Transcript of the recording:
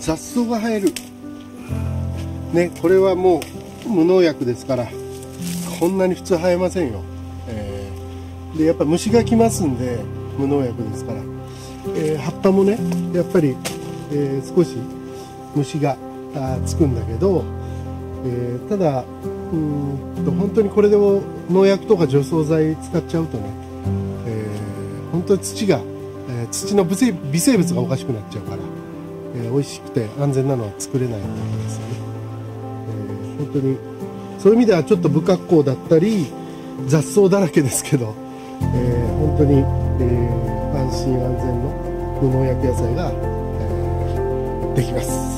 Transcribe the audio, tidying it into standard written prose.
雑草が生えるね。これはもう無農薬ですからこんなに普通生えませんよ。でやっぱ虫が来ますんで無農薬ですから、葉っぱもねやっぱり、少し虫がつくんだけど、ただ本当にこれでも農薬とか除草剤使っちゃうとね、本当に土の微生物がおかしくなっちゃうから、美味しくて安全なのは作れないわけですよね。本当にそういう意味ではちょっと不格好だったり雑草だらけですけど、本当に、安心安全の無農薬野菜が、できます。